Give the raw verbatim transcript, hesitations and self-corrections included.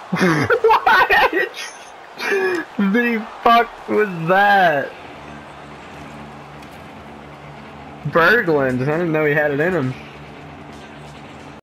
What the fuck was that? Berglund, I didn't know he had it in him.